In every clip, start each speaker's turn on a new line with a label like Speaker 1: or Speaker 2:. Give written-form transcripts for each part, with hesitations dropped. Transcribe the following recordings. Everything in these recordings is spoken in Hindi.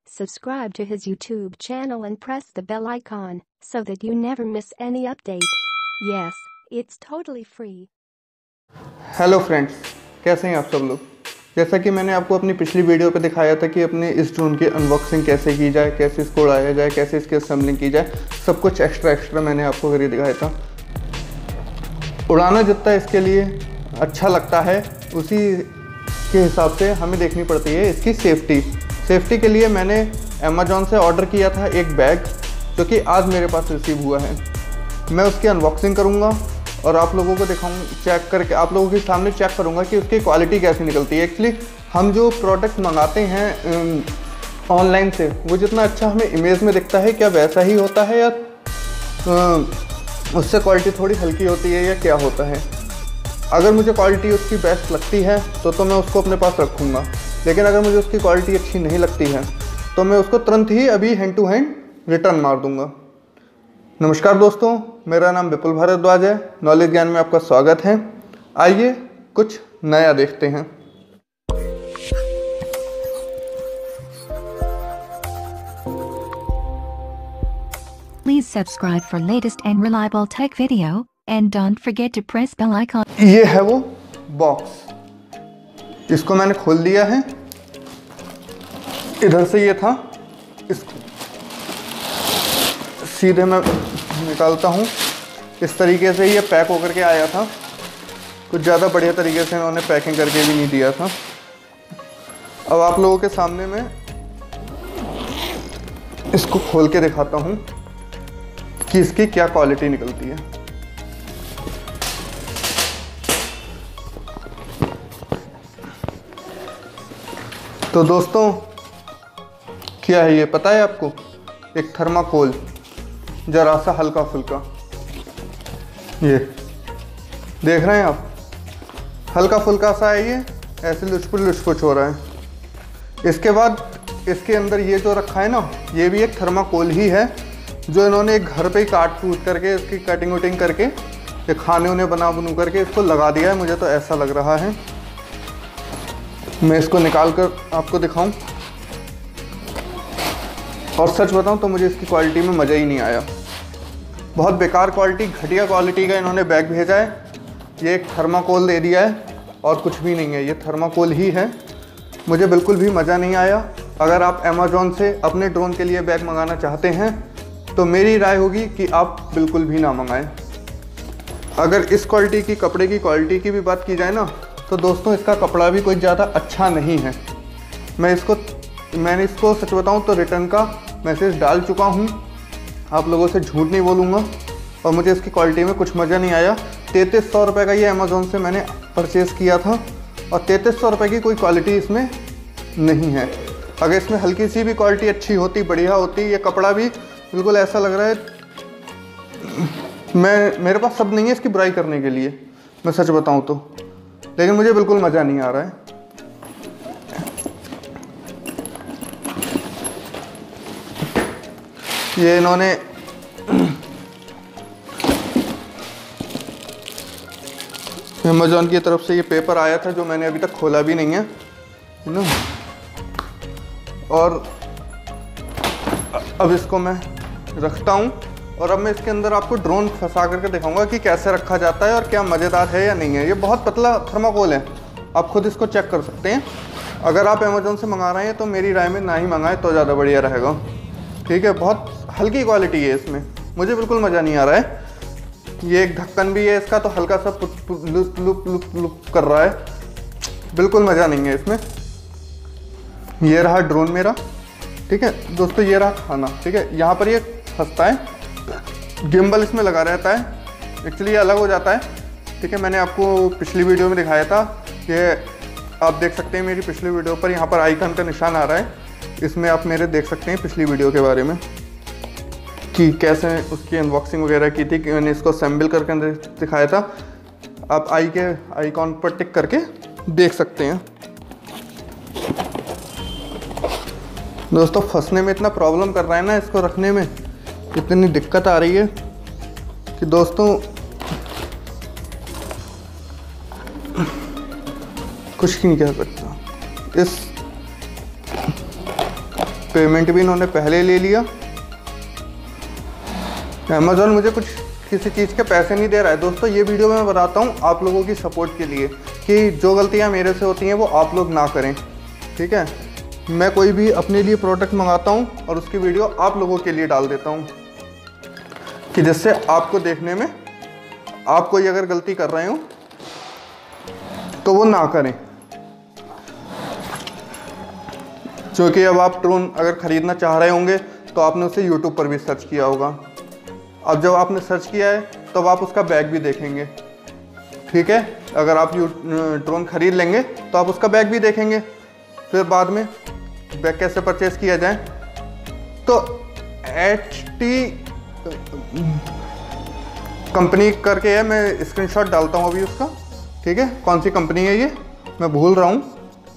Speaker 1: Subscribe to his YouTube channel and press the bell icon so that you never miss any update. Yes, it's totally free.
Speaker 2: Hello friends, कैसे हैं आप सब लोग। जैसा कि मैंने आपको अपनी पिछली वीडियो पे दिखाया था कि अपने इस ड्रोन की अनबॉक्सिंग कैसे की जाए, कैसे इसको उड़ाया जाए, कैसे इसकी असेंबलिंग की जाए, सब कुछ एक्स्ट्रा मैंने आपको करके दिखाया था। उड़ाना जितना इसके लिए अच्छा लगता है उसी के हिसाब से हमें देखनी पड़ती है इसकी सेफ्टी के लिए मैंने अमेज़ॉन से ऑर्डर किया था एक बैग, जो कि आज मेरे पास रिसीव हुआ है। मैं उसकी अनबॉक्सिंग करूँगा और आप लोगों को दिखाऊँ, चेक करके आप लोगों के सामने चेक करूँगा कि उसकी क्वालिटी कैसी निकलती है। एक्चुअली हम जो प्रोडक्ट मंगाते हैं ऑनलाइन से, वो जितना अच्छा हमें इमेज में दिखता है क्या वैसा ही होता है या उससे क्वालिटी थोड़ी हल्की होती है या क्या होता है। अगर मुझे क्वालिटी उसकी बेस्ट लगती है तो मैं उसको अपने पास रखूँगा, लेकिन अगर मुझे उसकी क्वालिटी अच्छी नहीं लगती है तो मैं उसको तुरंत ही अभी हैंड टू हैंड रिटर्न मार दूँगा। नमस्कार दोस्तों, मेरा नाम विपुल भारद्वाज है। नॉलेज ज्ञान में आपका स्वागत है। आइए कुछ नया देखते हैं।
Speaker 3: Please subscribe for latest and reliable tech video, and don't forget to press bell icon.
Speaker 2: ये है वो बॉक्स, इसको मैंने खोल दिया है। इधर से ये था, इसको सीधे मैं निकालता हूँ। इस तरीके से ये पैक होकर के आया था। कुछ ज़्यादा बढ़िया तरीके से इन्होंने पैकिंग करके भी नहीं दिया था। अब आप लोगों के सामने मैं इसको खोल के दिखाता हूँ कि इसकी क्या क्वालिटी निकलती है। तो दोस्तों, क्या है ये पता है आपको? एक थर्माकोल, जरा सा हल्का फुल्का, ये देख रहे हैं आप, हल्का फुल्का सा है ये, ऐसे लुचपुच हो रहा है। इसके बाद इसके अंदर ये जो रखा है ना, ये भी एक थर्माकोल ही है, जो इन्होंने एक घर पे ही काट कूट करके इसकी कटिंग वटिंग करके ये खाने उन्हें बनू करके इसको लगा दिया है। मुझे तो ऐसा लग रहा है। मैं इसको निकाल कर आपको दिखाऊं, और सच बताऊं तो मुझे इसकी क्वालिटी में मज़ा ही नहीं आया। बहुत बेकार क्वालिटी, घटिया क्वालिटी का इन्होंने बैग भेजा है। ये एक थर्माकोल दे दिया है और कुछ भी नहीं है, ये थर्माकोल ही है। मुझे बिल्कुल भी मज़ा नहीं आया। अगर आप अमेज़ॉन से अपने ड्रोन के लिए बैग मंगाना चाहते हैं तो मेरी राय होगी कि आप बिल्कुल भी ना मंगाएं। अगर इस क्वालिटी की, कपड़े की क्वालिटी की भी बात की जाए ना, तो दोस्तों इसका कपड़ा भी कोई ज़्यादा अच्छा नहीं है। मैंने इसको सच बताऊं तो रिटर्न का मैसेज डाल चुका हूं। आप लोगों से झूठ नहीं बोलूँगा। और मुझे इसकी क्वालिटी में कुछ मज़ा नहीं आया। 3300 रुपये का ये अमेज़ॉन से मैंने परचेज़ किया था, और 3300 रुपये की कोई क्वालिटी इसमें नहीं है। अगर इसमें हल्की सी भी क्वालिटी अच्छी होती, बढ़िया होती, ये कपड़ा भी बिल्कुल ऐसा लग रहा है। मेरे पास शब्द नहीं है इसकी बुराई करने के लिए, मैं सच बताऊं तो, लेकिन मुझे बिल्कुल मज़ा नहीं आ रहा है। ये इन्होंने अमेज़ॉन की तरफ से ये पेपर आया था, जो मैंने अभी तक खोला भी नहीं है ना। और अब इसको मैं रखता हूँ, और अब मैं इसके अंदर आपको ड्रोन फंसा करके दिखाऊंगा कि कैसे रखा जाता है और क्या मज़ेदार है या नहीं है। ये बहुत पतला थर्माकोल है, आप खुद इसको चेक कर सकते हैं। अगर आप अमेज़ॉन से मंगा रहे हैं तो मेरी राय में ना ही मंगाएं तो ज़्यादा बढ़िया रहेगा। ठीक है, बहुत हल्की क्वालिटी है इसमें, मुझे बिल्कुल मज़ा नहीं आ रहा है। ये एक ढक्कन भी है इसका, तो हल्का सा लुप कर रहा है, बिल्कुल मज़ा नहीं है इसमें। ये रहा ड्रोन मेरा। ठीक है दोस्तों, ये रहा खाना। ठीक है, यहाँ पर ये फंसता है, गिम्बल इसमें लगा रहता है। एक्चुअली ये अलग हो जाता है। ठीक है, मैंने आपको पिछली वीडियो में दिखाया था। ये आप देख सकते हैं मेरी पिछली वीडियो पर, यहाँ पर आइकन का निशान आ रहा है, इसमें आप मेरे देख सकते हैं पिछली वीडियो के बारे में कि कैसे उसकी अनबॉक्सिंग वगैरह की थी, कि मैंने इसको असेंबल करके दिखाया था। आप आइकॉन पर टिक करके देख सकते हैं। दोस्तों, फंसने में इतना प्रॉब्लम कर रहा है ना, इसको रखने में इतनी दिक्कत आ रही है कि दोस्तों कुछ नहीं कह सकता। पेमेंट भी इन्होंने पहले ले लिया। अमेज़ॉन मुझे कुछ किसी चीज़ के पैसे नहीं दे रहा है। दोस्तों ये वीडियो मैं बताता हूँ आप लोगों की सपोर्ट के लिए कि जो गलतियाँ मेरे से होती हैं वो आप लोग ना करें, ठीक है। मैं कोई भी अपने लिए प्रोडक्ट मंगाता हूँ और उसकी वीडियो आप लोगों के लिए डाल देता हूँ कि जिससे आपको देखने में आप कोई अगर गलती कर रहे हो तो वो ना करें। क्योंकि अब आप ड्रोन अगर ख़रीदना चाह रहे होंगे तो आपने उसे यूट्यूब पर भी सर्च किया होगा। अब जब आपने सर्च किया है तब आप उसका बैग भी देखेंगे, ठीक है। अगर आप ड्रोन ख़रीद लेंगे तो आप उसका बैग भी देखेंगे। फिर बाद में बैग कैसे परचेज़ किया जाए, तो HT कंपनी करके है, मैं स्क्रीनशॉट डालता हूँ अभी उसका, ठीक है। कौन सी कंपनी है ये मैं भूल रहा हूँ।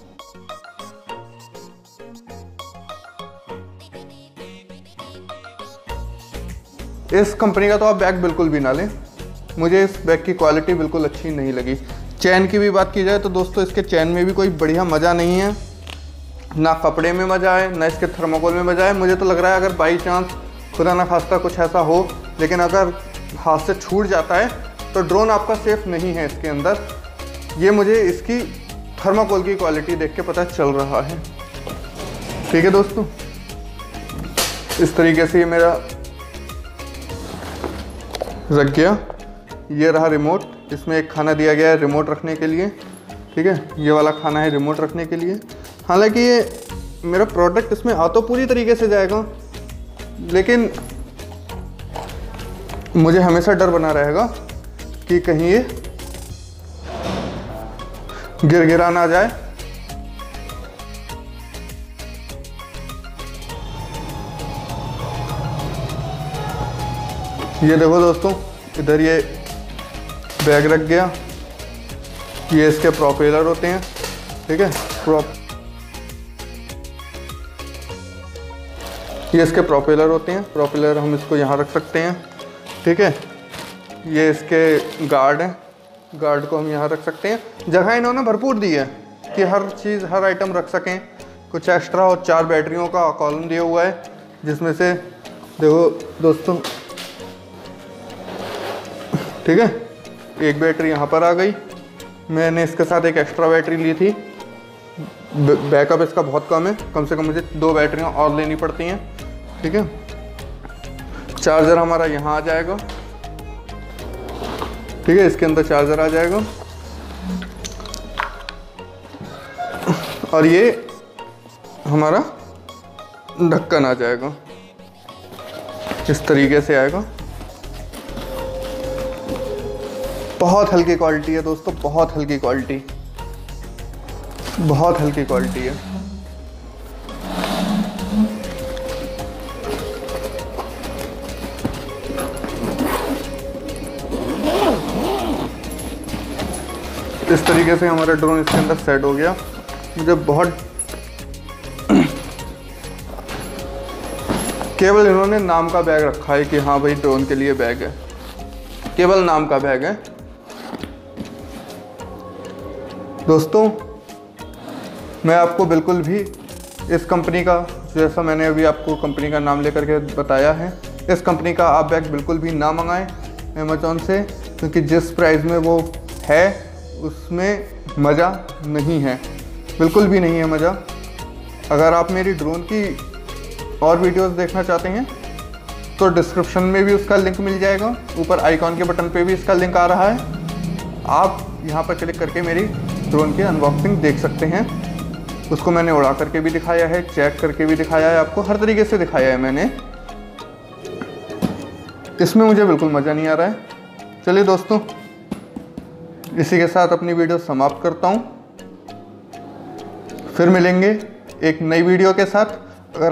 Speaker 2: इस कंपनी का तो आप बैग बिल्कुल भी ना लें, मुझे इस बैग की क्वालिटी बिल्कुल अच्छी नहीं लगी। चैन की भी बात की जाए तो दोस्तों इसके चैन में भी कोई बढ़िया मज़ा नहीं है, ना कपड़े में मज़ा है ना इसके थर्मोकोल में मज़ा है। मुझे तो लग रहा है अगर बाई चांस खुदा ना खास्ता कुछ ऐसा हो, लेकिन अगर हाथ से छूट जाता है तो ड्रोन आपका सेफ़ नहीं है इसके अंदर। ये मुझे इसकी थर्मोकोल की क्वालिटी देख के पता चल रहा है, ठीक है दोस्तों। इस तरीके से ये मेरा रख गया। ये रहा रिमोट, इसमें एक खाना दिया गया है रिमोट रखने के लिए, ठीक है। ये वाला खाना है रिमोट रखने के लिए। हालांकि ये मेरा प्रोडक्ट इसमें आ तो पूरी तरीके से जाएगा, लेकिन मुझे हमेशा डर बना रहेगा कि कहीं ये गिरा ना जाए। ये देखो दोस्तों, इधर ये बैग रख गया। ये इसके प्रोपेलर होते हैं, ठीक है। ये इसके प्रोपेलर होते हैं। प्रोपेलर हम इसको यहाँ रख सकते हैं, ठीक है। ये इसके गार्ड हैं, गार्ड को हम यहाँ रख सकते हैं। जगह इन्होंने भरपूर दी है कि हर चीज़ हर आइटम रख सकें। कुछ एक्स्ट्रा और 4 बैटरियों का कॉलम दिया हुआ है, जिसमें से देखो दोस्तों, ठीक है, एक बैटरी यहाँ पर आ गई। मैंने इसके साथ एक एक्स्ट्रा बैटरी ली थी। बैकअप इसका बहुत कम है, कम से कम मुझे 2 बैटरियाँ और लेनी पड़ती हैं, ठीक है। चार्जर हमारा यहाँ आ जाएगा, ठीक है। इसके अंदर चार्जर आ जाएगा और ये हमारा ढक्कन आ जाएगा, इस तरीके से आएगा। बहुत हल्की क्वालिटी है दोस्तों, बहुत हल्की क्वालिटी, बहुत हल्की क्वालिटी है। इस तरीके से हमारा ड्रोन इसके अंदर सेट हो गया। मुझे बहुत केवल इन्होंने नाम का बैग रखा है कि हाँ भाई ड्रोन के लिए बैग है, केवल नाम का बैग है दोस्तों। मैं आपको बिल्कुल भी इस कंपनी का, जैसा मैंने अभी आपको कंपनी का नाम लेकर के बताया है, इस कंपनी का आप बैग बिल्कुल भी ना मंगाएं अमेज़ॉन से, क्योंकि जिस प्राइस में वो है उसमें मज़ा नहीं है, बिल्कुल भी नहीं है मज़ा। अगर आप मेरी ड्रोन की और वीडियोस देखना चाहते हैं तो डिस्क्रिप्शन में भी उसका लिंक मिल जाएगा, ऊपर आइकॉन के बटन पे भी इसका लिंक आ रहा है। आप यहाँ पर क्लिक करके मेरी ड्रोन की अनबॉक्सिंग देख सकते हैं। उसको मैंने उड़ा करके भी दिखाया है, चेक करके भी दिखाया है, आपको हर तरीके से दिखाया है मैंने। इसमें मुझे बिल्कुल मज़ा नहीं आ रहा है। चलिए दोस्तों, इसी के साथ अपनी वीडियो समाप्त करता हूँ। फिर मिलेंगे एक नई वीडियो के साथ। अगर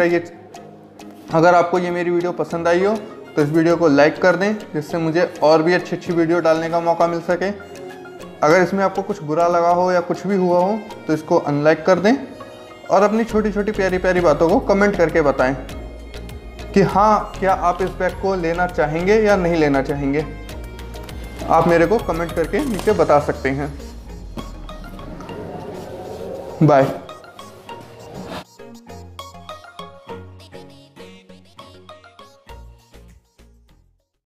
Speaker 2: आपको ये मेरी वीडियो पसंद आई हो तो इस वीडियो को लाइक कर दें, जिससे मुझे और भी अच्छी अच्छी वीडियो डालने का मौका मिल सके। अगर इसमें आपको कुछ बुरा लगा हो या कुछ भी हुआ हो तो इसको अनलाइक कर दें और अपनी छोटी छोटी प्यारी प्यारी बातों को कमेंट करके बताएं कि हाँ, क्या आप इस बैग को लेना चाहेंगे या नहीं लेना चाहेंगे। आप मेरे को कमेंट करके नीचे बता सकते हैं। बाय।